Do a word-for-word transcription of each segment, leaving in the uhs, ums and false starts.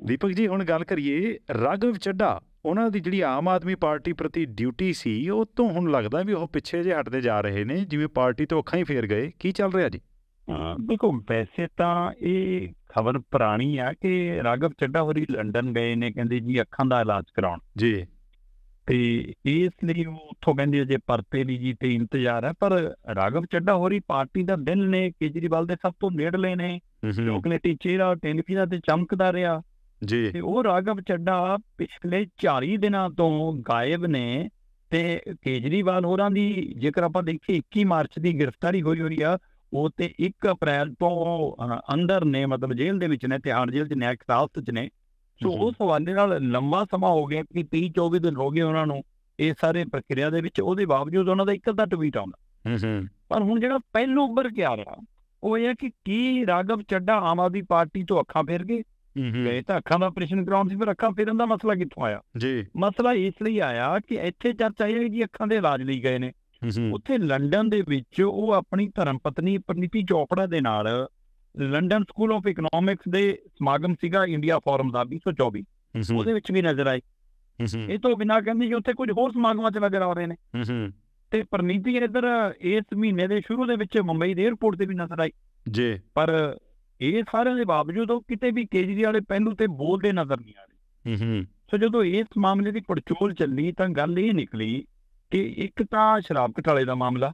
ਦੀਪਕ ਜੀ, ਹੁਣ ਗੱਲ ਕਰੀਏ ਰਾਘਵ ਚੱਡਾ, ਉਹਨਾਂ ਦੀ ਜਿਹੜੀ ਆਮ ਆਦਮੀ ਪਾਰਟੀ ਪ੍ਰਤੀ ਡਿਊਟੀ ਸੀ, ਉਹ ਤੋਂ ਹੁਣ ਲੱਗਦਾ ਵੀ ਉਹ ਪਿੱਛੇ ਜਿਹੇ ਹਟਦੇ ਜਾ ਰਹੇ ਨੇ, ਜਿਵੇਂ ਪਾਰਟੀ ਤੋਂ ਅੱਖਾਂ ਹੀ ਫੇਰ ਗਏ। ਕੀ ਚੱਲ ਰਿਹਾ ਜੀ? ਹਾਂ, ਦੇਖੋ ਵੈਸੇ ਤਾਂ ਇਹ ਖਬਰ ਪੁਰਾਣੀ ਆ ਕਿ ਰਾਘਵ ਚੱਡਾ ਹੋਰੀ ਲੰਡਨ ਗਏ ਨੇ, ਕਹਿੰਦੇ ਜੀ ਅੱਖਾਂ ਦਾ ਇਲਾਜ ਕਰਾਉਣ, ਜੀ। ਤੇ ਇਸ ਲਈ ਉਹ ਉੱਥੋਂ ਕਹਿੰਦੇ ਅਜੇ ਪਰਤੇ ਦੀ ਜੀ ਤੇ ਇੰਤਜ਼ਾਰ ਹੈ। ਪਰ ਰਾਘਵ ਚੱਡਾ ਹੋਰੀ ਪਾਰਟੀ ਦਾ ਦਿਲ ਨੇ, ਕੇਜਰੀਵਾਲ ਦੇ ਸਭ ਤੋਂ ਨੇੜਲੇ ਨੇ, ਚੋਕਲੇਟੀ ਚਿਹਰਾ ਟੈਲੀਵਿਜ਼ਨ ਤੇ ਚਮਕਦਾ ਰਿਹਾ। ਜੀ। ਤੇ ਉਹ ਰਾਘਵ ਚੱਡਾ ਪਿਛਲੇ ਚਾਲੀ ਦਿਨਾਂ ਤੋਂ ਗਾਇਬ ਨੇ। ਤੇ ਕੇਜਰੀਵਾਲ ਹੋਰਾਂ ਦੀ ਜੇਕਰ ਆਪਾਂ ਦੇਖੀਏ ਇੱਕੀ ਮਾਰਚ ਦੀ ਗ੍ਰਿਫਤਾਰੀ ਹੋਈ ਹੋਈ ਆ, ਉਹ ਤੇ ਇੱਕ ਅਪ੍ਰੈਲ ਤੋਂ ਅ, ਅੰਦਰ ਨੇ, ਮਤਲਬ ਜੇਲ੍ਹ ਦੇ ਵਿੱਚ ਨੇ, ਤਿਹਾੜ ਜੇਲ੍ਹ 'ਚ ਨਿਆਇਕ ਹਿਰਾਸਤ 'ਚ ਨੇ। ਸੋ ਉਸ ਹਵਾਲੇ ਨਾਲ ਲੰਬਾ ਸਮਾਂ ਹੋ ਗਿਆ ਕਿ ਤੀਹ ਚੌਵੀ ਦਿਨ ਹੋ ਗਏ ਉਹਨਾਂ ਨੂੰ ਇਹ ਸਾਰੇ ਪ੍ਰਕਿਰਿਆ ਦੇ ਵਿੱਚ। ਉਹਦੇ ਬਾਵਜੂਦ ਉਹਨਾਂ ਦਾ ਇੱਕ ਅੱਧਾ ਟਵੀਟ ਆਉਂਦਾ। ਪਰ ਹੁਣ ਜਿਹੜਾ ਪਹਿਲੋਂ ਉੱਭਰ ਕੇ ਆ ਰਿਹਾ ਉਹ ਇਹ ਹੈ ਕਿ ਕੀ ਰਾਘਵ ਚੱਡਾ ਆਮ ਆਦਮੀ ਪਾਰਟੀ ਤੋਂ ਅੱਖਾਂ ਫੇਰ ਗਏ? ਗਏ ਤਾਂ ਅੱਖਾਂ ਦਾ ਆਪਰੇਸ਼ਨ ਕਰਾਉਣ ਸੀ, ਫਿਰ ਅੱਖਾਂ ਫੇਰਨ ਦਾ ਮਸਲਾ ਕਿੱਥੋਂ ਆਇਆ? ਜੀ। ਮਸਲਾ ਇਸ ਲਈ ਆਇਆ ਕਿ ਇੱਥੇ ਚਰਚਾ ਇਹ ਹੈ ਜੀ ਅੱਖਾਂ ਦੇ ਇਲਾਜ ਲਈ ਗਏ ਨੇ। ਉੱਥੇ ਲੰਡਨ ਦੇ ਵਿੱਚ ਉਹ ਆਪਣੀ ਧਰਮ ਪਤਨੀ ਪ੍ਰਨੀਤੀ ਚੋਪੜਾ ਦੇ ਨਾਲ ਲੰਡਨ ਸਕੂਲ ਆਫ ਇਕਨੋਮਿਕਸ ਦੇ ਸਮਾਗਮ ਸੀਗਾ ਇੰਡੀਆ ਫੋਰਮ ਦਾ ਵੀਹ ਸੌ ਚੌਵੀ, ਉਹਦੇ ਵਿੱਚ ਵੀ ਨਜ਼ਰ ਆਏ। ਇਹ ਤੋਂ ਬਿਨਾਂ ਕਹਿੰਦੇ ਜੀ ਉੱਥੇ ਕੁਝ ਹੋਰ ਸਮਾਗਮਾਂ 'ਚ ਨਜ਼ਰ ਆ ਰਹੇ ਨੇ। ਤੇ ਪ੍ਰਨੀਤੀ ਇੱਧਰ ਇਸ ਮਹੀਨੇ ਦੇ ਸ਼ੁਰੂ ਦੇ ਵਿੱਚ ਮੁੰਬਈ ਦੇ ਏਅਰਪੋਰਟ ਤੇ ਵੀ ਨਜ਼ਰ ਆਈ। ਜੀ। ਪਰ ਇਹ ਸਾਰਿਆਂ ਦੇ ਬਾਵਜੂਦ ਉਹ ਕਿਤੇ ਵੀ ਕੇਜਰੀਵਾਲ ਵਾਲੇ ਪਹਿਲੂ ਤੇ ਬੋਲਦੇ ਨਜ਼ਰ ਨਹੀਂ ਆ ਰਹੇ। ਸੋ ਜਦੋਂ ਇਸ ਮਾਮਲੇ ਦੀ ਪੜਚੋਲ ਚੱਲੀ ਤਾਂ ਗੱਲ ਇਹ ਨਿਕਲੀ ਕਿ ਇੱਕ ਤਾਂ ਸ਼ਰਾਬ ਘੁਟਾਲੇ ਦਾ ਮਾਮਲਾ,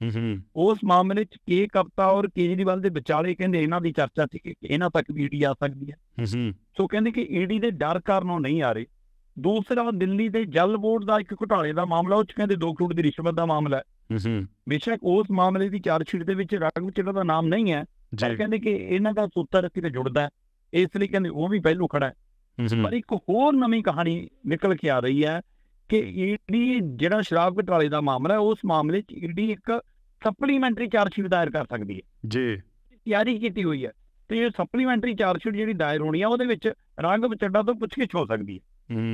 ਉਸ ਮਾਮਲੇ 'ਚ ਕੇ ਕਪਤਾ ਔਰ ਕੇਜਰੀਵਾਲ ਦੇ ਵਿਚਾਲੇ ਕਹਿੰਦੇ ਇਹਨਾਂ ਦੀ ਚਰਚਾ ਸੀ ਕਿ ਇਹਨਾਂ ਤੱਕ ਵੀ ਈਡੀ ਆ ਸਕਦੀ ਹੈ। ਸੋ ਕਹਿੰਦੇ ਕਿ ਈਡੀ ਦੇ ਡਰ ਕਾਰਨ ਉਹ ਨਹੀਂ ਆ ਰਹੇ। ਦੂਸਰਾ ਦਿੱਲੀ ਦੇ ਜਲ ਬੋਰਡ ਦਾ ਇੱਕ ਘੁਟਾਲੇ ਦਾ ਮਾਮਲਾ, ਉਹ 'ਚ ਕਹਿੰਦੇ ਦੋ ਕਰੋੜ ਦੀ ਰਿਸ਼ਵਤ ਦਾ ਮਾਮਲਾ ਹੈ। ਬੇਸ਼ੱਕ ਉਸ ਮਾਮਲੇ ਦੀ ਚਾਰਜਸ਼ੀਟ ਦੇ ਵਿੱਚ ਰਾਘਵ ਚੱਡਾ ਦਾ ਨਾਮ ਨਹੀਂ ਹੈ, ਪਰ ਕਹਿੰਦੇ ਕਿ ਇਹਨਾਂ ਦਾ ਸੂਤਰ ਕਿਤੇ ਜੁੜਦਾ ਹੈ, ਇਸ ਲਈ ਕਹਿੰਦੇ ਉਹ ਵੀ ਪਹਿਲੂ ਖੜਾ ਹੈ। ਪਰ ਇੱਕ ਹੋਰ ਨਵੀਂ ਕਹਾਣੀ ਨਿਕਲ ਕੇ ਆ ਰਹੀ ਹੈ ਕਿ ਈਡੀ ਜਿਹੜਾ ਸ਼ਰਾਬ ਘੁਟਾਲੇ ਦਾ ਮਾਮਲਾ ਹੈ, ਉਸ ਮਾਮਲੇ 'ਚ ਈਡੀ ਇੱਕ ਸਪਲੀਮੈਂਟਰੀ ਚਾਰਜਸ਼ੀਟ ਦਾਇਰ ਕਰ ਸਕਦੀ ਹੈ। ਜੀ। ਤਿਆਰੀ ਕੀਤੀ ਹੋਈ ਹੈ ਤੇ ਇਹ ਸਪਲੀਮੈਂਟਰੀ ਚਾਰਜਸ਼ੀਟ ਜਿਹੜੀ ਦਾਇਰ ਹੋਣੀ ਆ ਉਹਦੇ ਵਿੱਚ ਰਾਘਵ ਚੱਡਾ ਤੋਂ ਪੁੱਛਗਿੱਛ ਹੋ ਸਕਦੀ ਹੈ।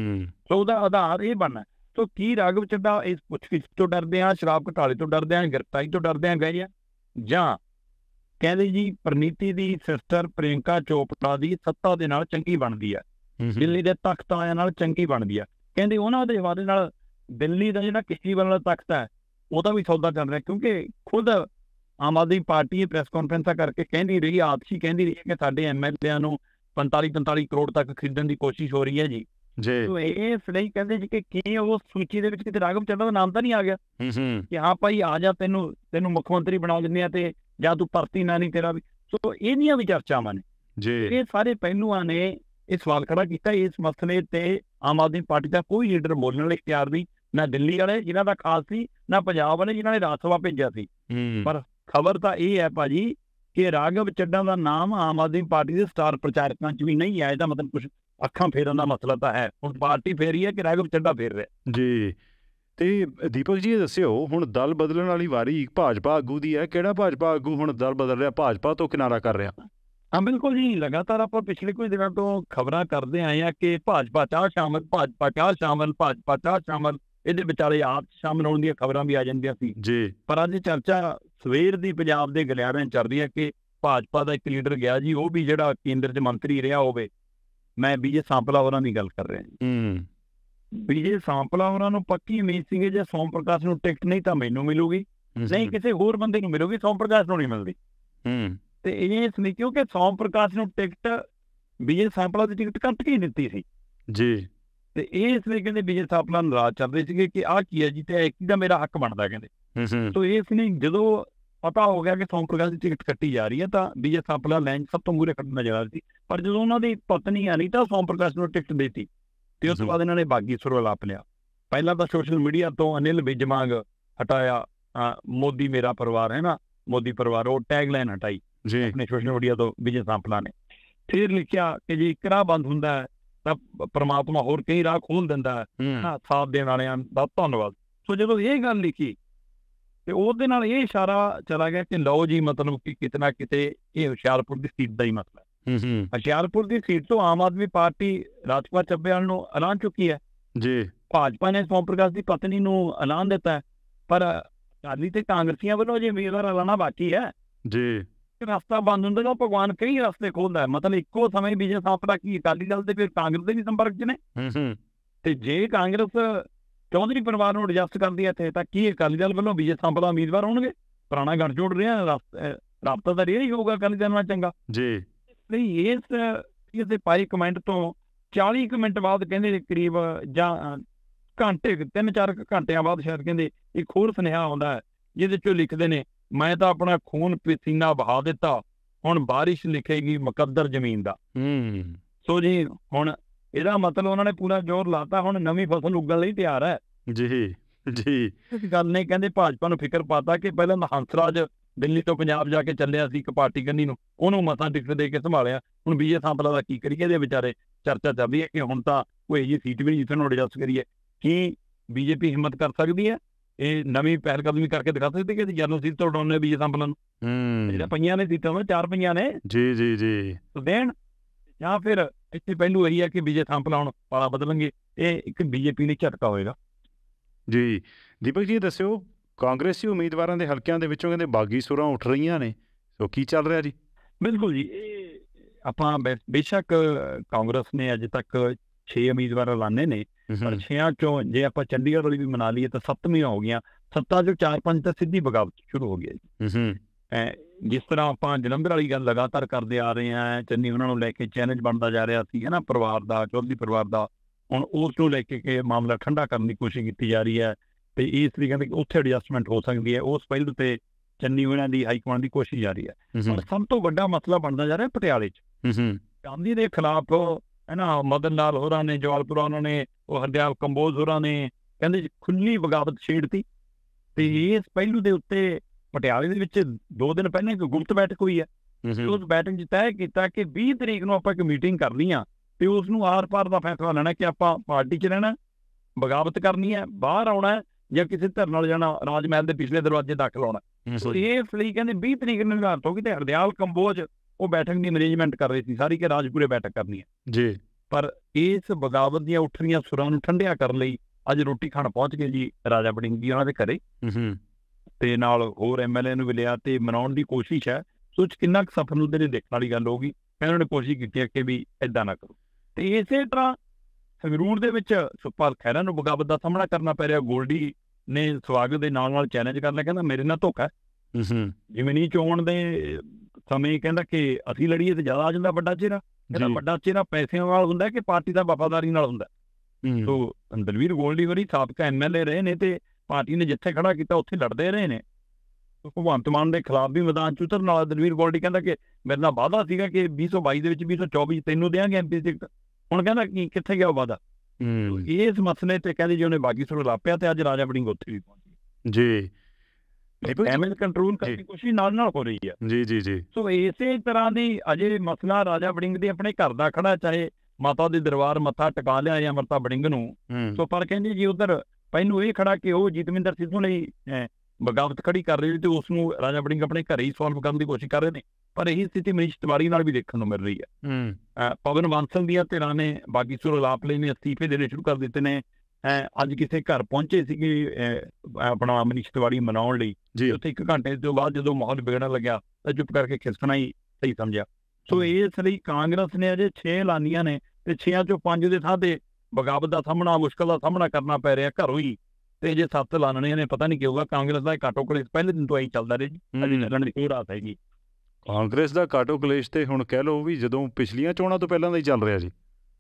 ਸੋ ਉਹਦਾ ਆਧਾਰ ਇਹ ਬਣਨਾ। ਸੋ ਕੀ ਰਾਘਵ ਚੱਡਾ ਇਸ ਪੁੱਛਗਿੱਛ ਤੋਂ ਡਰਦੇ ਆ, ਸ਼ਰਾਬ ਘੁਟਾਲੇ ਤੋਂ ਡਰਦੇ ਆ, ਗ੍ਰਿਫਤਾਰੀ ਤੋਂ ਡਰਦੇ ਆ ਗਏ ਆ, ਜਾਂ ਕਹਿੰਦੇ ਜੀ ਪ੍ਰਨੀਤੀ ਦੀ ਸਿਸਟਰ ਪ੍ਰਿਯੰਕਾ ਚੋਪੜਾ ਦੀ ਸੱਤਾ ਦੇ ਨਾਲ ਚੰਗੀ ਬਣਦੀ ਹੈ, ਦਿੱਲੀ ਦੇ ਤਖਤ ਆਇਆਂ ਨਾਲ ਚੰਗੀ ਬਣਦੀ ਹੈ। ਕਹਿੰਦੇ ਉਹਨਾਂ ਦੇ ਹਵਾਲੇ ਨਾਲ ਦਿੱਲੀ ਦਾ ਜਿਹੜਾ ਕੇਜਰੀਵਾਲ ਵਾਲਾ ਤਖਤ ਹੈ ਉਹਦਾ ਵੀ ਸੌਦਾ ਚੱਲ ਰਿਹਾ, ਕਿਉਂਕਿ ਖੁਦ ਆਮ ਆਦਮੀ ਪਾਰਟੀ ਪ੍ਰੈਸ ਕਾਨਫਰੰਸਾਂ ਕਰਕੇ ਕਹਿੰਦੀ ਰਹੀ, ਆਤਸ਼ੀ ਕਹਿੰਦੀ ਰਹੀ ਕਿ ਸਾਡੇ ਐਮ ਐਲ ਏਆਂ ਨੂੰ ਪੰਤਾਲੀ ਪੰਤਾਲੀ ਕਰੋੜ ਤੱਕ ਖਰੀਦਣ ਦੀ ਕੋਸ਼ਿਸ਼ ਹੋ ਰਹੀ ਹੈ ਜੀ। ਸੋ ਇਸ ਲਈ ਕਹਿੰਦੇ ਜੀ ਕਿ ਕੀ ਉਹ ਸੂਚੀ ਦੇ ਵਿੱਚ ਕਿਤੇ ਰਾਘਵ ਚੱਡਾ ਦਾ ਨਾਮ ਤਾਂ ਨਹੀਂ ਆ ਗਿਆ ਕਿ ਹਾਂ ਭਾਈ ਆ ਜਾ, ਤੈਨੂੰ ਤੈਨੂੰ ਮੁੱਖ ਮੰਤਰੀ ਬਣਾ ਦਿੰਦੇ ਆ ਤੇ ਜਾਂ ਤੂੰ ਭਰਤੀ ਨਾ ਨਹੀਂ ਤੇਰਾ ਵੀ। ਸੋ ਇਹਦੀਆਂ ਵੀ ਚਰਚਾਵਾਂ ਨੇ। ਇਹ ਸਾਰੇ ਪਹਿਲੂਆਂ ਨੇ ਇਹ ਸਵਾਲ ਖੜਾ ਕੀਤਾ। ਇਸ ਮਸਲੇ ਤੇ ਆਮ ਆਦਮੀ ਪਾਰਟੀ ਦਾ ਕੋਈ ਲੀਡਰ ਬੋਲਣ ਲਈ ਤਿਆਰ ਨਹੀਂ, ਨਾ ਦਿੱਲੀ ਵਾਲੇ ਜਿਨ੍ਹਾਂ ਦਾ ਖਾਸ ਸੀ, ਨਾ ਪੰਜਾਬ ਵਾਲੇ ਜਿਨ੍ਹਾਂ ਨੇ ਰਾਜ ਸਭਾ ਭੇਜਿਆ ਸੀ। ਪਰ ਖਬਰ ਤਾਂ ਇਹ ਹੈ ਭਾਜੀ ਕਿ ਰਾਘਵ ਚੱਡਾ ਦਾ ਨਾਮ ਆਮ ਆਦਮੀ ਪਾਰਟੀ ਦੇ ਸਟਾਰ ਪ੍ਰਚਾਰਕਾਂ 'ਚ ਵੀ ਨਹੀਂ ਹੈ। ਇਹਦਾ ਮਤਲਬ ਕੁਝ ਅੱਖਾਂ ਫੇਰਨ ਦਾ ਮਸਲਾ ਤਾਂ ਹੈ। ਹੁਣ ਪਾਰਟੀ ਫੇਰੀ ਹੈ ਕਿ ਰਾਘਵ ਚੱਡਾ ਫੇਰ ਰਿਹਾ ਜੀ। ਤੇ ਦੀਪਕ ਜੀ ਇਹ ਦੱਸਿਓ, ਹੁਣ ਦਲ ਬਦਲਣ ਵਾਲੀ ਵਾਰੀ ਭਾਜਪਾ ਆਗੂ ਦੀ ਹੈ। ਕਿਹੜਾ ਭਾਜਪਾ ਆਗੂ ਹੁਣ ਦਲ ਬਦਲ ਰਿਹਾ, ਭਾਜਪਾ ਤੋਂ ਕਿਨਾਰਾ ਕਰ ਰਿਹਾ? ਹਾਂ ਬਿਲਕੁਲ ਜੀ, ਲਗਾਤਾਰ ਆਪਾਂ ਪਿਛਲੇ ਕੁਝ ਦਿਨਾਂ ਤੋਂ ਖਬਰਾਂ ਕਰਦੇ ਆਏ ਹਾਂ ਕਿ ਭਾਜਪਾ ਚਾਹ ਸ਼ਾਮਲ, ਭਾਜਪਾ ਚਾਹ ਸ਼ਾਮਲ, ਭਾਜਪਾ ਚਾਹ ਸ਼ਾਮਲ। ਇਹਦੇ ਵਿਚਾਲੇ ਆਪ ਸ਼ਾਮਲ ਹੋਣ ਦੀਆਂ ਖਬਰਾਂ ਵੀ ਆ ਜਾਂਦੀਆਂ ਸੀ ਜੀ। ਪਰ ਅੱਜ ਚਰਚਾ ਸਵੇਰ ਦੀ ਪੰਜਾਬ ਦੇ ਗਲਿਆਰਿਆਂ ਚੱਲ ਰਹੀ ਹੈ ਕਿ ਭਾਜਪਾ ਦਾ ਇੱਕ ਲੀਡਰ ਗਿਆ ਜੀ, ਉਹ ਵੀ ਜਿਹੜਾ ਕੇਂਦਰ 'ਚ ਮੰਤਰੀ ਰਿਹਾ ਹੋਵੇ। ਮੈਂ ਵਿਜੇ ਸਾਂਪਲਾ ਹੋਰਾਂ ਦੀ ਗੱਲ ਕਰ ਰਿਹਾ ਜੀ। ਵਿਜੇ ਸਾਂਪਲਾ ਹੋਰਾਂ ਨੂੰ ਪੱਕੀ ਉਮੀਦ ਸੀਗੀ ਜੇ ਸੋਮ ਪ੍ਰਕਾਸ਼ ਨੂੰ ਟਿਕਟ ਨਹੀਂ ਤਾਂ ਮੈਨੂੰ ਮਿਲੂਗੀ, ਨਹੀਂ ਕਿਸੇ ਹੋਰ ਬੰਦੇ ਨੂੰ ਮਿਲੂਗੀ, ਸੋਮ ਪ੍ਰਕਾਸ਼ ਨੂੰ ਨਹੀਂ ਮਿਲਦੀ। ਤੇ ਇਸ ਲਈ ਕਿਉਂਕਿ ਸੋਮ ਪ੍ਰਕਾਸ਼ ਨੂੰ ਟਿਕਟ ਵਿਜੇ ਸਾਂਪਲਾ ਦੀ ਟਿਕਟ ਕੱਟ ਕੇ ਦਿੱਤੀ ਸੀ ਜੀ। ਤੇ ਇਸ ਲਈ ਕਹਿੰਦੇ ਵਿਜੇ ਸਾਂਪਲਾ ਨਾਰਾਜ਼ ਚੱਲ ਰਹੇ ਸੀਗੇ ਕਿ ਆਹ ਕੀ ਹੈ ਜੀ, ਤੇ ਇੱਕ ਦਾ ਮੇਰਾ ਹੱਕ ਬਣਦਾ ਕਹਿੰਦੇ। ਸੋ ਇਸ ਲਈ ਜਦੋਂ ਪਤਾ ਹੋ ਗਿਆ ਕਿ ਸੋਮ ਪ੍ਰਕਾਸ਼ ਦੀ ਟਿਕਟ ਕੱਟੀ ਜਾ ਰਹੀ ਹੈ ਤਾਂ ਵਿਜੇ ਸਾਂਪਲਾ ਲਾਈਨ ਸਭ ਤੋਂ ਮੂਹਰੇ ਖੜਨਾ ਨਜ਼ਰ ਆ ਰਹੀ ਸੀ। ਪਰ ਜਦੋਂ ਉਹਨਾਂ ਦੀ ਪਤਨੀ ਅਨੀਤਾ ਸੋਮ ਪ੍ਰਕਾਸ਼ ਨੂੰ ਟਿਕਟ ਦੇਤੀ ਤੇ ਉਸ ਤੋਂ ਬਾਅਦ ਇਹਨਾਂ ਨੇ ਬਾਗੀ ਸੁਰ ਅਲਾਪ ਲਿਆ। ਪਹਿਲਾਂ ਤਾਂ ਸੋਸ਼ਲ ਮੀਡੀਆ ਤੋਂ ਅਨਿਲ ਵਿਜਮਾਂਗ ਹਟਾਇਆ, ਮੋਦੀ ਮੇਰਾ ਪਰਿਵਾਰ ਹੈ ਨਾ, ਮੋਦੀ ਪਰਿਵਾਰ, ਉਹ ਟੈਗ ਲਾਈਨ ਹਟਾਈ ਆਪਣੇ ਸੋਸ਼ਲ ਮੀਡੀਆ ਤੋਂ ਵਿਜੇ ਸਾਂਪਲਾ ਨੇ। ਫਿਰ ਲਿਖਿਆ ਕਿ ਜੇ ਇੱਕ ਰਾਹ ਬੰਦ ਹੁੰਦਾ ਹੈ ਤਾਂ ਪ੍ਰਮਾਤਮਾ ਹੋਰ ਕਈ ਰਾਹ ਖੋਲ ਦਿੰਦਾ ਹੈ, ਸਾਥ ਦੇਣ ਵਾਲਿਆਂ ਦਾ ਧੰਨਵਾਦ। ਸੋ ਜਦੋਂ ਇਹ ਗੱਲ ਲਿਖੀ ਤੇ ਉਹਦੇ ਨਾਲ ਇਹ ਇਸ਼ਾਰਾ ਚਲਾ ਗਿਆ ਕਿ ਲਓ ਜੀ, ਮਤਲਬ ਕਿ ਕਿਤੇ ਨਾ ਕਿਤੇ ਇਹ ਹੁਸ਼ਿਆਰਪੁਰ ਦੀ ਸੀਟ ਦਾ ਹੀ ਮਸਲਾ ਹੈ। ਹੁਸ਼ਿਆਰਪੁਰ ਦੀ ਸੀਟ ਤੋਂ ਆਮ ਆਦਮੀ ਪਾਰਟੀ ਰਾਜਪਾਲ ਚੱਬੇਵਾਲ ਨੂੰ ਐਲਾਨ ਚੁੱਕੀ ਹੈ ਜੀ। ਭਾਜਪਾ ਨੇ ਸੋਮ ਪ੍ਰਕਾਸ਼ ਦੀ ਪਤਨੀ ਨੂੰ ਐਲਾਨ ਦਿੱਤਾ ਹੈ, ਪਰ ਅਕਾਲੀ ਤੇ ਕਾਂਗਰਸੀਆਂ ਵੱਲੋਂ ਜੇ ਉਮੀਦਵਾਰ ਐਲਾਨਾ ਬਾਕੀ ਹੈ ਜੀ। ਰਸਤਾ ਬੰਦ ਹੁੰਦਾ ਤਾਂ ਭਗਵਾਨ ਕਈ ਰਸਤੇ ਖੋਲਦਾ ਹੈ। ਮਤਲਬ ਇੱਕੋ ਸਮੇਂ ਵਿਜੇ ਸਾਂਪਲਾ ਕੀ ਅਕਾਲੀ ਦਲ ਤੇ ਫਿਰ ਕਾਂਗਰਸ ਦੇ ਵੀ ਸੰਪਰਕ 'ਚ ਨੇ, ਤੇ ਜੇ ਕਾਂਗਰਸ ਚੌਧਰੀ ਪਰਿਵਾਰ ਨੂੰ ਐਡਜਸਟ ਕਰਦੀ ਹੈ ਇੱਥੇ, ਤਾਂ ਕੀ ਅਕਾਲੀ ਦਲ ਵੱਲੋਂ ਵਿਜੇ ਸਾਂਪਲਾ ਉਮੀਦਵਾਰ ਹੋਣਗੇ? ਪੁਰਾਣਾ ਗੱਠਜੋੜ ਰਿਹਾ, ਰਾਬਤਾ ਤਾਂ ਰਿਹਾ ਹੀ ਹੋਊਗਾ ਅਕਾਲੀ ਦਲ ਨਾਲ ਚੰਗਾ ਜੀ। ਲਈ ਇਸ ਇਸਦੇ ਪਾਈ ਕਮੈਂਟ ਤੋਂ ਚਾਲੀ ਕੁ ਮਿੰਟ ਬਾਅਦ ਕਹਿੰਦੇ ਕਰੀਬ ਜਾਂ ਘੰਟੇ ਤਿੰਨ ਚਾਰ ਘੰਟਿਆਂ ਬਾਅਦ ਸ਼ਾਇਦ ਕਹਿੰਦੇ ਇੱਕ ਹੋਰ ਸੁਨੇਹਾ ਆਉਂਦਾ ਹੈ, ਜਿਹਦੇ 'ਚੋਂ ਲਿਖਦੇ ਨੇ, ਮੈਂ ਤਾਂ ਆਪਣਾ ਖੂਨ ਪਸੀਨਾ ਬਹਾ ਦਿੱਤਾ, ਹੁਣ ਬਾਰਿਸ਼ ਲਿਖੇਗੀ ਮੁਕੱਦਰ ਜ਼ਮੀਨ ਦਾ। ਸੋ ਜੀ ਹੁਣ ਇਹਦਾ ਮਤਲਬ ਉਹਨਾਂ ਨੇ ਪੂਰਾ ਜ਼ੋਰ ਲਾਤਾ, ਹੁਣ ਨਵੀਂ ਫਸਲ ਉੱਗਣ ਲਈ ਤਿਆਰ ਹੈ ਜੀ ਜੀ। ਇਸ ਗੱਲ ਨੇ ਕਹਿੰਦੇ ਭਾਜਪਾ ਨੂੰ ਫਿਕਰ ਪਾਤਾ ਕਿ ਪਹਿਲਾਂ ਹੰਸਰਾਜ ਦਿੱਲੀ ਤੋਂ ਪੰਜਾਬ ਜਾ ਕੇ ਚੱਲਿਆ ਸੀ ਇੱਕ ਪਾਰਟੀ ਕੰਨੀ ਨੂੰ, ਉਹਨੂੰ ਮਸਾਂ ਟਿਕਟ ਦੇ ਕੇ ਸੰਭਾਲਿਆ, ਹੁਣ ਵਿਜੇ ਸਾਂਪਲਾ ਦਾ ਕੀ ਕਰੀਏ? ਇਹਦੇ ਵਿਚਾਰੇ ਚਰਚਾ ਚੱਲਦੀ ਹੈ ਕਿ ਹੁਣ ਤਾਂ ਕੋਈ ਇਹੀ ਸੀਟ ਵੀ ਨਹੀਂ ਜਿੱਥੇ ਨੂੰ ਐਡਜਸਟ ਕਰੀਏ। ਕੀ ਬੀਜੇਪੀ ਹਿੰਮਤ ਕਰ ਸਕਦੀ ਹੈ? ਇਹ ਨਵੀਂ ਪਹਿਲ ਕਦਮੀ ਕਰਕੇ ਦਿਖਾ ਸਕਦੀ ਕਿ ਜਨਰਲ ਸੀਟ ਤੋਂ ਉਡਾਉਣੇ ਵਿਜੇ ਸਾਂਪਲਾ ਨੂੰ? ਜਿਹੜਾ ਪਈਆਂ ਨੇ ਸੀਟਾਂ ਚਾਰ ਪਈਆਂ ਨੇ ਜੀ ਜੀ ਜੀ ਦੇਣ, ਜਾਂ ਫਿਰ ਇੱਥੇ ਪਹਿਲੂ ਇਹੀ ਹੈ ਕਿ ਵਿਜੇ ਸਾਂਪਲਾ ਹੁਣ ਪਾਲਾ ਬਦਲਣਗੇ। ਇਹ ਇੱਕ ਬੀਜੇਪੀ ਲਈ ਝਟਕਾ ਹੋਏਗਾ ਜੀ। ਦੀਪਕ ਜੀ ਦੱਸਿਓ, ਕਾਂਗਰਸੀ ਉਮੀਦਵਾਰਾਂ ਦੇ ਹਲਕਿਆਂ ਦੇ ਵਿੱਚੋਂ ਕਹਿੰਦੇ ਬਾਗੀ ਸੁਰਾਂ ਉੱਠ ਰਹੀਆਂ ਨੇ, ਸੋ ਕੀ ਚੱਲ ਰਿਹਾ ਜੀ? ਬਿਲਕੁਲ ਜੀ, ਇਹ ਆਪਾਂ ਬੇਸ਼ੱਕ ਕਾਂਗਰਸ ਨੇ ਅਜੇ ਤੱਕ ਛੇ ਉਮੀਦਵਾਰ ਐਲਾਨੇ ਨੇ, ਪਰ ਛੇਆਂ ਚੋਂ ਜੇ ਆਪਾਂ ਚੰਡੀਗੜ੍ਹ ਵਾਲੀ ਵੀ ਮਨਾ ਲਈਏ ਤਾਂ ਸੱਤਵੀਆਂ ਹੋ ਗਈਆਂ। ਸੱਤਾਂ ਚੋਂ ਚਾਰ ਪੰਜ ਤਾਂ ਸਿੱਧੀ ਬਗਾਵਤ ਸ਼ੁਰੂ ਹੋ ਗਈ ਜੀ। ਜਿਸ ਤਰ੍ਹਾਂ ਆਪਾਂ ਜਲੰਧਰ ਵਾਲੀ ਗੱਲ ਲਗਾਤਾਰ ਕਰਦੇ ਆ ਰਹੇ ਹਾਂ, ਚੰਨੀ ਉਹਨਾਂ ਨੂੰ ਲੈ ਕੇ ਚੈਲੰਜ ਬਣਦਾ ਜਾ ਰਿਹਾ ਸੀ ਹੈ ਨਾ, ਪਰਿਵਾਰ ਦਾ, ਚੌਧਰੀ ਪਰਿਵਾਰ ਦਾ, ਹੁਣ ਉਸ ਨੂੰ ਲੈ ਕੇ ਕਿ ਮਾਮਲਾ ਠੰਡਾ ਕਰਨ ਦੀ ਕੋਸ਼ਿਸ਼ ਕੀਤੀ ਜਾ ਰਹੀ ਹੈ, ਤੇ ਇਸ ਲਈ ਕਹਿੰਦੇ ਕਿ ਉੱਥੇ ਐਡਜਸਟਮੈਂਟ ਹੋ ਸਕਦੀ ਹੈ। ਉਸ ਪਹਿਲੂ ਤੇ ਚੰਨੀ ਉਹਨਾਂ ਦੀ ਹਾਈਕਮਾਂਡ ਦੀ ਕੋਸ਼ਿਸ਼ ਜਾਰੀ ਹੈ। ਪਰ ਸਭ ਤੋਂ ਵੱਡਾ ਮਸਲਾ ਬਣਦਾ ਜਾ ਰਿਹਾ ਪਟਿਆਲੇ 'ਚ ਗਾਂਧੀ ਦੇ ਖਿਲਾਫ ਹੈ ਨਾ, ਮਦਨ ਲਾਲ ਹੋਰਾਂ ਨੇ, ਜਵਾਲਪੁਰਾ ਉਹਨਾਂ ਨੇ, ਉਹ ਹਰਦਿਆਲ ਕੰਬੋਜ ਹੋਰਾਂ ਨੇ ਕਹਿੰਦੇ ਖੁੱਲੀ ਬਗਾਵਤ ਛੇੜਤੀ, ਤੇ ਇਸ ਪਹਿਲੂ ਦੇ ਉੱਤੇ ਪਟਿਆਲੇ ਦੇ ਵਿੱਚ ਦੋ ਦਿਨ ਪਹਿਲਾਂ ਇੱਕ ਗੁਪਤ ਬੈਠਕ ਹੋਈ ਹੈ। ਉਸ ਬੈਠਕ 'ਚ ਤੈਅ ਕੀਤਾ ਕਿ ਵੀਹ ਤਰੀਕ ਨੂੰ ਆਪਾਂ ਇੱਕ ਮੀਟਿੰਗ ਕਰਨੀ ਆ, ਤੇ ਉਸ ਨੂੰ ਆਰ ਪਾਰ ਦਾ ਫੈਸਲਾ ਲੈਣਾ ਕਿ ਆਪਾਂ ਪਾਰਟੀ 'ਚ ਰਹਿਣਾ, ਬਗਾਵਤ ਕਰਨੀ ਹੈ, ਬਾਹਰ ਆਉਣਾ, ਜਾਂ ਕਿਸੇ ਧਰ ਨਾਲ ਜਾਣਾ, ਰਾਜ ਮਹਿਲ ਦੇ ਪਿਛਲੇ ਦਰਵਾਜ਼ੇ ਦਾਖਲ ਆਉਣਾ। ਇਸ ਲਈ ਕਹਿੰਦੇ ਵੀਹ ਤਰੀਕ ਨੂੰ ਨਿਰਧਾਰਿਤ ਹੋ ਗਈ, ਤੇ ਹਰਦਿਆਲ ਕੰਬੋਜ ਉਹ ਬੈਠਕ ਦੀ ਮੈਨੇਜਮੈਂਟ ਕਰ ਰਹੀ ਸੀ ਸਾਰੀ, ਕਿ ਰਾਜਪੁਰੇ ਬੈਠਕ ਕਰਨੀ ਹੈ ਜੀ। ਪਰ ਇਸ ਬਗਾਵਤ ਦੀਆਂ ਉੱਠ ਰਹੀਆਂ ਸੁਰਾਂ ਨੂੰ ਠੰਡਿਆ ਕਰਨ ਲਈ ਅੱਜ ਰੋਟੀ ਖਾਣ ਪਹੁੰਚ ਗਏ ਜੀ ਰਾਜਾ ਵੜਿੰਗ ਜੀ ਉਹਨਾਂ ਦੇ ਘਰੇ, ਤੇ ਨਾਲ ਹੋਰ ਐਮ ਐਲ ਏ ਨੂੰ ਵੀ ਲਿਆ, ਤੇ ਮਨਾਉਣ ਦੀ ਕੋਸ਼ਿਸ਼ ਹੈ। ਸੋ ਕਿੰਨਾ ਕੁ ਸਫਲ ਹੁੰਦੇ ਨੇ ਦੇਖਣ ਵਾਲੀ ਗੱਲ ਹੋਊਗੀ। ਇਹਨਾਂ ਨੇ ਕੋਸ਼ਿਸ਼ ਕੀਤੀ ਹੈ ਕਿ ਵੀ ਏਦਾਂ ਨਾ ਕਰੋ, ਤੇ ਇਸੇ ਤਰ੍ਹਾਂ ਸੰਗਰੂਰ ਦੇ ਵਿੱਚ ਸੁਖਪਾਲ ਖਹਿਰਾ ਨੂੰ ਬਗਾਵਤ ਦਾ ਸਾਹਮਣਾ ਕਰਨਾ ਪੈ ਰਿਹਾ। ਗੋਲਡੀ ਨੇ ਸਵਾਗਤ ਦੇ ਨਾਲ ਨਾਲ ਚੈਲੰਜ ਕਰ ਲਿਆ, ਕਹਿੰਦਾ ਮੇਰੇ ਨਾਲ ਧੋਖਾ, ਜਿਵੇਂ ਨਹੀਂ ਚੋਣ ਦੇ ਸਮੇਂ ਕਹਿੰਦਾ ਕਿ ਅਸੀਂ ਲੜੀਏ ਤੇ ਜ਼ਿਆਦਾ ਆ ਜਾਂਦਾ ਵੱਡਾ ਚਿਹਰਾ, ਕਹਿੰਦਾ ਵੱਡਾ ਚਿਹਰਾ ਪੈਸਿਆਂ ਨਾਲ ਹੁੰਦਾ ਕਿ ਪਾਰਟੀ ਦਾ ਵਫਾਦਾਰੀ ਨਾਲ ਹੁੰਦਾ। ਸੋ ਦਲਵੀਰ ਗੋਲਡੀ ਵਾਰੀ ਸਾਬਕਾ ਐਮ ਐਲ ਏ ਰਹੇ ਨੇ, ਤੇ ਪਾਰਟੀ ਨੇ ਜਿੱਥੇ ਖੜਾ ਕੀਤਾ ਉੱਥੇ ਲੜਦੇ ਰਹੇ ਨੇ। ਭਗਵੰਤ ਮਾਨ ਦੇ ਖਿਲਾਫ ਵੀ ਮੈਦਾਨ 'ਚ ਉਤਰਨ ਵਾਲਾ ਦਲਵੀਰ ਗੋਲਡੀ ਕਹਿੰਦਾ ਕਿ ਮੇਰੇ ਨਾਲ ਵਾਅਦਾ ਸੀਗਾ ਕਿ ਵੀਹ ਸੌ ਬਾਈ ਦੇ ਵਿੱਚ ਵੀਹ ਸੌ ਚੌਵੀ ਤੈਨੂੰ ਦੇਵਾਂਗੇ ਐਮ ਪੀ ਟਿਕਟ, ਹੁਣ ਕਹਿੰਦਾ ਕੀ ਕਿੱਥੇ ਗਿਆ ਉਹ ਵਾਅਦਾ? ਇਸ ਮਸਲੇ ਤੇ ਕਹਿੰਦੇ ਜੀ ਉਹਨੇ ਬਾਗੀ ਸੁਰ ਲਾਪਿਆ, ਤੇ ਅੱਜ ਰਾਜਾ ਵੜਿੰਗ ਉੱਥੇ ਵੀ ਪਹੁੰਚ ਜੀ। ਡੈਮੇਜ ਕੰਟਰੋਲ ਕਰਨ ਦੀ ਕੋਸ਼ਿਸ਼ ਨਾਲ ਨਾਲ ਹੋ ਰਹੀ ਹੈ ਜੀ ਜੀ ਜੀ। ਸੋ ਇਸੇ ਤਰ੍ਹਾਂ ਦੀ ਅਜੇ ਮਸਲਾ ਰਾਜਾ ਵੜਿੰਗ ਦੇ ਆਪਣੇ ਘਰ ਦਾ ਖੜਾ, ਚਾਹੇ ਮਾਤਾ ਦੇ ਦਰਬਾਰ ਮੱਥਾ ਟਿਕਾ ਲਿਆ ਜਾਂ ਅਮਰਤਾ ਵੜਿੰਗ ਨੂੰ। ਸੋ ਪਰ ਕਹਿੰਦੇ ਜੀ ਉਧਰ ਪਹਿਨੂੰ ਇਹ ਖੜਾ ਕਿ ਉਹ ਜੀਤਵਿੰਦਰ ਸਿੱਧੂ ਲਈ ਬਗਾਵਤ ਖੜੀ ਕਰ ਰਹੀ, ਤੇ ਉਸ ਨੂੰ ਰਾਜਾ ਵੜਿੰਗ ਆਪਣੇ ਘਰੇ ਹੀ ਸੋਲਵ ਕਰਨ ਦੀ ਕੋਸ਼ਿਸ਼ ਕਰ ਰਹੇ ਨੇ। ਪਰ ਇਹੀ ਸਥਿਤੀ ਮਨੀਸ਼ ਤਿਵਾੜੀ ਨਾਲ ਵੀ ਦੇਖਣ ਨੂੰ ਮਿਲ ਰਹੀ ਹੈ। ਪਵਨ ਬਾਂਸਲ ਦੀਆਂ ਧਿਰਾਂ ਨੇ ਬਾਗੀ ਸੁਰ ਲਾਪ ਲਈ ਨੇ ਅਸਤੀਫੇ ਦੇਣੇ ਸ਼ੁਰੂ ਕਰ ਦਿੱਤੇ ਨੇ। ਅੱਜ ਕਿਸੇ ਘਰ ਪਹੁੰਚੇ ਸੀਗੇ ਆਪਣਾ ਮਨੀਸ਼ ਤਿਵਾੜੀ ਮਨਾਉਣ ਲਈ, ਉੱਥੇ ਇੱਕ ਘੰਟੇ ਤੋਂ ਬਾਅਦ ਜਦੋਂ ਮਾਹੌਲ ਵਿਗੜਨ ਲੱਗਿਆ ਤਾਂ ਚੁੱਪ ਕਰਕੇ ਖਿਸਕਣਾ ਹੀ ਸਹੀ ਸਮਝਿਆ। ਸੋ ਇਸ ਲਈ ਕਾਂਗਰਸ ਨੇ ਅਜੇ ਛੇ ਐਲਾਨੀਆਂ ਨੇ, ਤੇ ਛੇਆਂ ਚੋਂ ਪੰਜ ਦੇ ਥਾਂ ਤੇ ਬਗਾਵਤ ਦਾ ਸਾਹਮਣਾ, ਮੁਸ਼ਕਲ ਦਾ ਸਾਹਮਣਾ ਕਰਨਾ ਪੈ ਰਿਹਾ ਘਰੋਂ ਹੀ, ਤੇ ਜੇ ਸੱਤ ਐਲਾਨਣੇ ਨੇ ਪਤਾ ਨਹੀਂ ਕੀ ਹੋਊਗਾ। ਕਾਂਗਰਸ ਦਾ ਘਾਟੋ ਕਲੇਸ਼ ਪਹਿਲੇ ਦਿਨ ਤੋਂ ਆਈ ਚੱਲਦਾ ਰਿਹਾ ਜੀ, ਅਜੇ ਲੱਗਣ ਦੀ ਕੋਈ ਰਾਤ ਹੈਗੀ। ਕਾਂਗਰਸ ਦਾ ਘਾਟੋ ਕਲੇਸ਼ ਤੇ ਹੁਣ ਕਹਿ ਲਓ ਵੀ ਜਦੋਂ ਪਿਛਲੀਆਂ ਚੋਣਾਂ ਤੋਂ ਪਹਿਲਾਂ ਦਾ ਹੀ ਚੱਲ ਰਿਹਾ ਜੀ।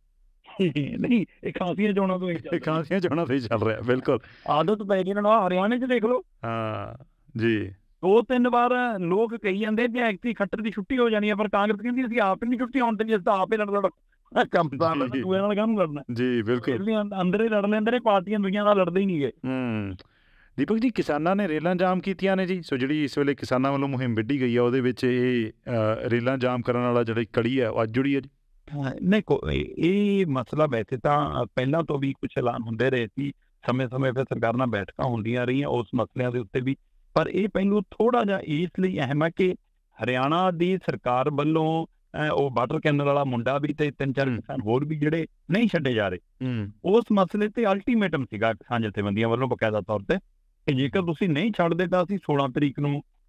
ਨਹੀਂ, ਇਹ ਖਾਸੀਆਂ ਚੋਣਾਂ ਤੋਂ ਹੀ ਖਾਸੀਆਂ ਚੋਣਾਂ ਤੋਂ ਹੀ ਚੱਲ ਰਿਹਾ, ਬਿਲਕੁਲ ਆਦਤ ਪੈ ਗਈ ਇਹਨਾਂ ਨੂੰ। ਹਰਿਆਣੇ 'ਚ ਦੇਖ ਲਓ, ਹਾਂ ਜੀ, ਦੋ ਤਿੰਨ ਵਾਰ ਲੋਕ ਕਹੀ ਜਾਂਦੇ ਕਿ ਐਕਤੀ ਖੱਟਰ ਦੀ ਛੁੱਟੀ ਹੋ ਜਾਣੀ ਹੈ, ਪਰ ਕਾਂਗਰਸ ਕਹਿੰਦੀ ਅਸੀਂ ਆਪ ਹੀ ਨਹੀਂ ਛੁੱਟੀ ਆਉਣ ਦੇਣੀ, ਅਸੀਂ ਤਾਂ ਆਪ ਹੀ ਲੜ ਲੜ ਕੰਮ ਦੂਏ ਨਾਲ ਕਾਹਨੂੰ ਲੜਨਾ ਜੀ। ਬਿਲਕੁਲ ਅੰਦਰ ਹੀ ਲੜ ਲੈਂਦੇ ਨੇ, ਪਾਰਟੀਆਂ ਦੁਨੀਆਂ ਨਾਲ ਲੜਦੇ ਹੀ ਨਹੀਂ ਗਏ। ਹੂੰ ਦੀਪਕ ਜੀ, ਕਿਸਾਨਾਂ ਨੇ ਰੇਲਾਂ ਜਾਮ ਕੀਤੀਆਂ ਨੇ ਜੀ। ਸੋ ਜਿਹੜੀ ਇਸ ਵੇਲੇ ਕਿਸਾਨਾਂ ਵੱਲੋਂ ਮੁਹਿੰਮ ਵਿੱਢੀ ਗਈ ਆ, ਉਹਦੇ ਵਿੱਚ ਇਹ ਰੇਲਾਂ ਜਾਮ ਕਰਨ ਵਾਲਾ ਜਿਹੜੀ ਕੜੀ ਹੈ ਉਹ ਅੱਜ ਜੁੜੀ ਹੈ ਜੀ। ਨਹੀਂ, ਇਹ ਮਸਲਾ ਵੈਸੇ ਤਾਂ ਪਹਿਲਾਂ ਤੋਂ ਵੀ ਕੁਛ ਐਲਾਨ ਹੁੰਦੇ ਰਹੇ ਸੀ, ਸਮੇਂ ਸਮੇਂ 'ਤੇ ਸਰਕਾਰ ਨਾਲ ਬੈਠਕਾਂ ਹੁੰਦੀਆਂ ਰਹੀਆਂ ਉਸ ਮਸਲਿਆਂ ਦੇ ਉੱਤੇ ਵੀ। ਪਰ ਇਹ ਪਹਿਲੂ ਥੋੜ੍ਹਾ ਜਿਹਾ ਇਸ ਲਈ ਅਹਿਮ ਹੈ ਕਿ ਹਰਿਆਣਾ ਦੀ ਸਰਕਾਰ ਵੱਲੋਂ ਉਹ ਵਾਟਰ ਕੈਨਲ ਵਾਲਾ ਮੁੰਡਾ ਵੀ ਤੇ ਤਿੰਨ ਚਾਰ ਕਿਸਾਨ ਹੋਰ ਵੀ ਜਿਹੜੇ ਨਹੀਂ ਛੱਡੇ ਜਾ ਰਹੇ, ਉਸ ਮਸਲੇ ਤੇ ਅਲਟੀਮੇਟਮ ਸੀਗਾ ਕਿਸਾਨ ਜਥੇਬੰਦੀਆਂ ਵੱਲੋਂ ਬਕਾਇਦਾ ਤੌਰ ਤੇ ਕਿ ਜੇਕਰ ਤੁਸੀਂ ਨਹੀਂ ਛੱਡਦੇ ਤਾਂ ਅਸੀਂ ਸੋਲਾਂ ਤਰੀਕ ਨੂੰ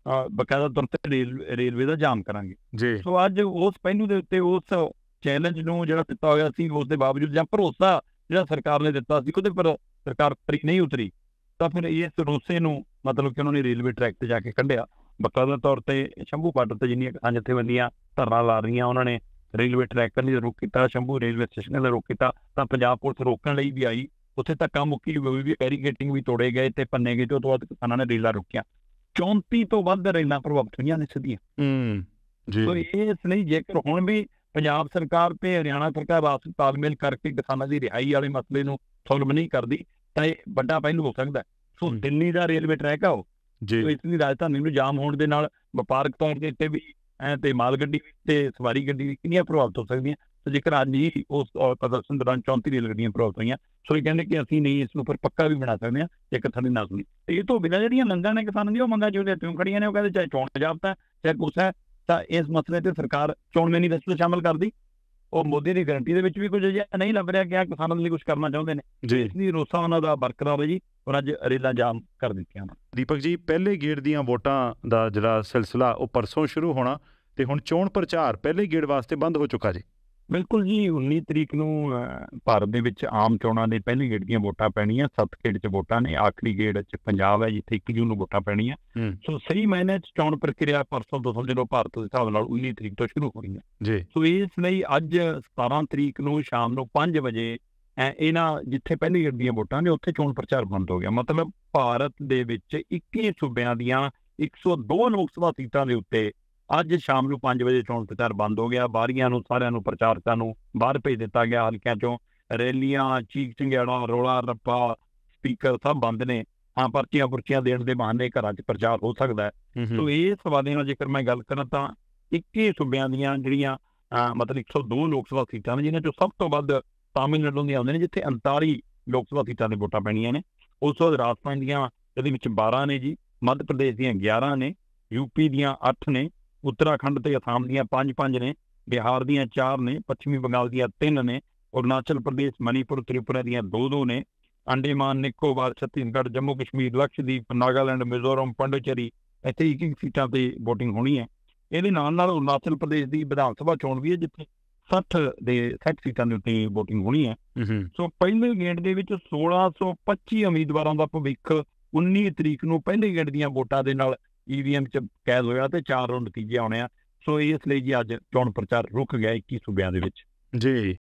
ਬਕਾਇਦਾ ਤੌਰ ਤੇ ਰੇਲ ਰੇਲਵੇ ਦਾ ਜਾਮ ਕਰਾਂਗੇ। ਜੀ ਸੋ ਅੱਜ ਉਸ ਪਹਿਲੂ ਦੇ ਉੱਤੇ ਉਸ ਚੈਲੰਜ ਨੂੰ ਜਿਹੜਾ ਦਿੱਤਾ ਹੋਇਆ ਸੀ, ਉਸ ਦੇ ਬਾਵਜੂਦ ਜਾਂ ਭਰੋਸਾ ਜਿਹੜਾ ਸਰਕਾਰ ਨੇ ਦਿੱਤਾ ਸੀ ਉਹਦੇ ਪਰ ਸਰਕਾਰ ਪਰੀ ਨਹੀਂ ਉਤਰੀ, ਤਾਂ ਫਿਰ ਇਸ ਰੋਸੇ ਨੂੰ ਮਤਲਬ ਕਿ ਉਹਨਾਂ ਨੇ ਰੇਲਵੇ ਟਰੈਕ ਤੇ ਜਾ ਕੇ ਕੱਢਿਆ। ਬਕਾਇਦਾ ਤੌਰ ਤੇ ਸ਼ੰਭੂ ਬਾਰਡਰ ਤੇ ਜਿੰਨੀਆਂ ਕਿਸਾਨ ਜਥੇਬੰਦੀਆਂ ਧਰਨਾ ਲਾ ਰਹੀਆਂ, ਉਹਨਾਂ ਨੇ ਰੇਲਵੇ ਟਰੈਕ ਕਰਨੀ ਦਾ ਰੋਕ ਕੀਤਾ, ਸ਼ੰਭੂ ਰੇਲਵੇ ਸਟੇਸ਼ਨ ਦਾ ਰੋਕ ਕੀਤਾ। ਤਾਂ ਪੰਜਾਬ ਪੁਲਿਸ ਰੋਕਣ ਲਈ ਵੀ ਆਈ, ਉੱਥੇ ਧੱਕਾ ਮੁੱਕੀ ਹੋਈ ਵੀ, ਬੈਰੀਕੇਟਿੰਗ ਵੀ ਤੋੜੇ ਗਏ ਤੇ ਭੰਨੇ ਗਏ, ਤੇ ਉਸ ਤੋਂ ਬਾਅਦ ਕਿਸਾਨਾਂ ਨੇ ਰੇਲਾਂ ਰੋਕੀਆਂ। ਚੌਂਤੀ ਤੋਂ ਵੱਧ ਰੇਲਾਂ ਪ੍ਰਭਾਵਿਤ ਹੋਈਆਂ ਨੇ ਸਿੱਧੀਆਂ। ਹੂੰ ਸੋ ਜੀ ਇਸ ਲਈ ਜੇਕਰ ਹੁਣ ਵੀ ਪੰਜਾਬ ਸਰਕਾਰ ਤੇ ਹਰਿਆਣਾ ਸਰਕਾਰ ਆਪਸ ਵਿੱਚ ਤਾਲਮੇਲ ਕਰਕੇ ਕਿਸਾਨਾਂ ਦੀ ਰਿਹਾਈ ਵਾਲੇ ਮਸਲੇ ਨੂੰ ਸੋਲਵ ਨਹੀਂ ਕਰਦੀ, ਤਾਂ ਇਹ ਵੱਡਾ ਪਹਿਲੂ ਹੋ ਸਕਦਾ। ਸੋ ਹੂੰ। ਦਿੱਲੀ ਦਾ ਰੇਲਵੇ ਟਰੈਕ ਆ ਉਹ, ਜੀ ਸੋ ਇਸ ਦੀ ਰਾਜਧਾਨੀ ਨੂੰ ਜਾਮ ਹੋਣ ਦੇ ਨਾਲ ਵਪਾਰਕ ਤੌਰ ਦੇ ਉੱਤੇ ਵੀ ਐ ਤੇ ਮਾਲ ਗੱਡੀ ਵੀ ਤੇ ਸਵਾਰੀ ਗੱਡੀ ਵੀ ਕਿੰਨੀਆਂ ਪ੍ਰਭਾਵਿਤ ਹੋ ਸਕਦੀਆਂ। ਸੋ ਜੇਕਰ ਅੱਜ ਹੀ ਉਸ ਅਹ ਪ੍ਰਦਰਸ਼ਨ ਦੌਰਾਨ ਚੌਂਤੀ ਰੇਲ ਗੱਡੀਆਂ ਪ੍ਰਭਾਵਿਤ ਹੋਈਆਂ, ਸੋ ਇਹ ਕਹਿੰਦੇ ਕਿ ਅਸੀਂ ਨਹੀਂ ਇਸ ਨੂੰ ਫਿਰ ਪੱਕਾ ਵੀ ਬਣਾ ਸਕਦੇ ਹਾਂ ਜੇਕਰ ਸਾਡੀ ਨਾ ਸੁਣੀ। ਤੇ ਇਹ ਤੋਂ ਬਿਨਾਂ ਜਿਹੜੀਆਂ ਮੰਗਾਂ ਨੇ ਕਿਸਾਨਾਂ ਦੀਆਂ, ਉਹ ਮੰਗਾਂ ਜਿਹੜੀਆਂ ਕਿਉਂ ਖੜੀਆਂ ਨੇ, ਉਹ ਕਹਿੰਦੇ ਚਾਹੇ ਚੋਣ ਜਾਬਤਾ ਚਾਹੇ ਕੁਛ ਹੈ, ਤਾਂ ਇਸ ਮਸਲੇ ਤੇ ਸਰਕਾਰ ਚੋਣ ਮੈਨੀਫੈਸਟੋ ਸ਼ਾਮਲ ਕਰਦੀ। ਉਹ ਮੋਦੀ ਦੀ ਗਰੰਟੀ ਦੇ ਵਿੱਚ ਵੀ ਕੁਝ ਅਜਿਹਾ ਨਹੀਂ ਲੱਭ ਰਿਹਾ ਕਿ ਆ ਕਿਸਾਨਾਂ ਲਈ ਕੁਝ ਕਰਨਾ ਚਾਹੁੰਦੇ ਨੇ। ਜੀ ਇਸ ਲਈ ਰੋਸਾ ਉਹਨਾਂ ਦਾ ਬਰਕਰਾਰ ਹੈ ਜੀ, ਔਰ ਅੱਜ ਰੇਲਾਂ ਜਾਮ ਕਰ ਦਿੱਤੀਆਂ ਉਹਨਾਂ ਨੇ। ਦੀਪਕ ਜੀ, ਪਹਿਲੇ ਗੇੜ ਦੀਆਂ ਵੋਟਾਂ ਦਾ ਜਿਹੜਾ ਸਿਲਸਿਲਾ ਉਹ ਪਰਸੋਂ ਸ਼ੁਰੂ ਹੋਣਾ, ਤੇ ਹੁਣ ਚੋਣ ਪ੍ਰਚਾਰ ਪਹਿਲੇ ਗੇੜ ਵਾਸਤੇ ਬੰਦ ਹੋ ਚੁੱਕਾ ਜੀ। ਬਿਲਕੁਲ ਜੀ, ਉੱਨੀ ਤਰੀਕ ਨੂੰ ਅਹ, ਭਾਰਤ ਦੇ ਵਿੱਚ ਆਮ ਚੋਣਾਂ ਦੇ ਪਹਿਲੇ ਗੇੜ ਦੀਆਂ ਵੋਟਾਂ ਪੈਣੀਆਂ। ਸੱਤ ਗੇੜ 'ਚ ਵੋਟਾਂ ਨੇ, ਆਖਰੀ ਗੇੜ 'ਚ ਪੰਜਾਬ ਹੈ ਜਿੱਥੇ ਇੱਕ ਜੂਨ ਨੂੰ ਵੋਟਾਂ ਪੈਣੀਆਂ। ਹੂੰ ਸੋ ਸਹੀ ਮਾਇਨੇ 'ਚ ਚੋਣ ਪ੍ਰਕਿਰਿਆ ਪਰਸੋਂ ਤੋਂ ਸਮਝ ਲਓ ਭਾਰਤ ਦੇ ਹਿਸਾਬ ਨਾਲ ਉੱਨੀ ਤਰੀਕ ਤੋਂ ਸ਼ੁਰੂ ਹੋਣੀ ਹੈ। ਜੀ ਸੋ ਇਸ ਲਈ ਅੱਜ ਸਤਾਰਾਂ ਤਰੀਕ ਨੂੰ ਸ਼ਾਮ ਨੂੰ ਪੰਜ ਵਜੇ ਐ ਇਹਨਾਂ ਜਿੱਥੇ ਪਹਿਲੀ ਗੇੜ ਦੀਆਂ ਵੋਟਾਂ ਨੇ ਉੱਥੇ ਚੋਣ ਪ੍ਰਚਾਰ ਬੰਦ ਹੋ ਗਿਆ। ਮਤਲਬ ਭਾਰਤ ਦੇ ਵਿੱਚ ਇੱਕੀ ਸੂਬਿਆਂ ਦੀਆਂ ਇੱਕ ਸੌ ਦੋ ਲੋਕ ਸਭਾ ਸੀਟਾਂ ਦੇ ਉੱਤੇ ਅੱਜ ਸ਼ਾਮ ਨੂੰ ਪੰਜ ਵਜੇ ਚੋਣ ਪ੍ਰਚਾਰ ਬੰਦ ਹੋ ਗਿਆ। ਬਾਰੀਆਂ ਨੂੰ ਸਾਰਿਆਂ ਨੂੰ ਪ੍ਰਚਾਰਕਾਂ ਨੂੰ ਬਾਹਰ ਭੇਜ ਦਿੱਤਾ ਗਿਆ ਹਲਕਿਆਂ ਚੋਂ। ਰੈਲੀਆਂ, ਚੀਕ ਚਿੰਗਿਆੜਾ, ਰੌਲਾ ਰੱਪਾ, ਸਪੀਕਰ ਸਭ ਬੰਦ ਨੇ। ਹਾਂ, ਪਰਚੀਆਂ ਪੁਰਚੀਆਂ ਦੇਣ ਦੇ ਬਹਾਨੇ ਘਰਾਂ 'ਚ ਪ੍ਰਚਾਰ ਹੋ ਸਕਦਾ ਹੈ। ਹੂੰ ਸੋ ਹੂੰ ਇਸ ਹਵਾਲੇ ਨਾਲ ਜੇਕਰ ਮੈਂ ਗੱਲ ਕਰਾਂ ਤਾਂ ਇੱਕੀ ਸੂਬਿਆਂ ਦੀਆਂ ਜਿਹੜੀਆਂ ਅਹ, ਮਤਲਬ ਇੱਕ ਸੌ ਦੋ ਲੋਕ ਸਭਾ ਸੀਟਾਂ ਨੇ, ਜਿਨ੍ਹਾਂ ਚੋਂ ਸਭ ਤੋਂ ਵੱਧ ਤਾਮਿਲਨਾਡੂ ਦੀਆਂ ਆਉਂਦੀਆਂ ਨੇ ਜਿੱਥੇ ਉਨਤਾਲੀ ਲੋਕ ਸਭਾ ਸੀਟਾਂ ਦੇ ਵੋਟਾਂ ਪੈਣੀਆਂ ਨੇ। ਉਸ ਤੋਂ ਬਾਅਦ ਰਾਜਸਥਾਨ ਦੀਆਂ ਇਹਦੇ ਵਿੱਚ ਬਾਰਾਂ ਨੇ ਜੀ, ਮੱਧ ਪ੍ਰਦੇਸ਼ ਦੀਆਂ ਗਿਆਰਾਂ ਨੇ, ਯੂਪੀ ਦੀਆਂ ਅੱਠ ਨੇ, ਉੱਤਰਾਖੰਡ ਤੇ ਅਸਾਮ ਦੀਆਂ ਪੰਜ ਪੰਜ ਨੇ, ਬਿਹਾਰ ਦੀਆਂ ਚਾਰ ਨੇ, ਪੱਛਮੀ ਬੰਗਾਲ ਦੀਆਂ ਤਿੰਨ ਨੇ, ਅਰੁਣਾਚਲ ਪ੍ਰਦੇਸ਼, ਮਨੀਪੁਰ, ਤ੍ਰਿਪੁਰਾ ਦੀਆਂ ਦੋ ਦੋ ਨੇ, ਅੰਡੇਮਾਨ ਨਿਕੋਬਾਰ, ਛੱਤੀਸਗੜ੍ਹ, ਜੰਮੂ ਕਸ਼ਮੀਰ, ਲਕਸ਼ਦੀਪ, ਨਾਗਾਲੈਂਡ, ਮਿਜ਼ੋਰਮ, ਪੰਡੂਚੇਰੀ, ਇੱਥੇ ਇੱਕ ਇੱਕ ਸੀਟਾਂ ਤੇ ਵੋਟਿੰਗ ਹੋਣੀ ਹੈ। ਇਹਦੇ ਨਾਲ ਨਾਲ ਅਰੁਣਾਚਲ ਪ੍ਰਦੇਸ਼ ਦੀ ਵਿਧਾਨ ਸਭਾ ਚੋਣ ਵੀ ਹੈ ਜਿੱਥੇ ਸੱਠ ਦੇ ਸੱਠ ਸੀਟਾਂ ਦੇ ਉੱਤੇ ਵੋਟਿੰਗ ਹੋਣੀ ਹੈ। ਹੂੰ ਸੋ ਪਹਿਲੇ ਗੇੜ ਦੇ ਵਿੱਚ ਸੋਲਾਂ ਸੌ ਪੱਚੀ ਉਮੀਦਵਾਰਾਂ ਦਾ ਭਵਿੱਖ ਉੱਨੀ ਤਰੀਕ ਨੂੰ ਪਹਿਲੇ ਗੇੜ ਦੀਆਂ ਵੋਟਾਂ ਦੇ ਨਾਲ ਈਵੀਐਮ 'ਚ ਕੈਦ ਹੋਇਆ ਤੇ ਚਾਰ ਨਤੀਜੇ ਆਉਣੇ ਆ। ਸੋ ਇਸ ਲਈ ਜੀ ਅੱਜ ਚੋਣ ਪ੍ਰਚਾਰ ਰੁਕ ਗਿਆ ਇੱਕੀ ਸੂਬਿਆਂ ਦੇ ਵਿੱਚ। ਜੀ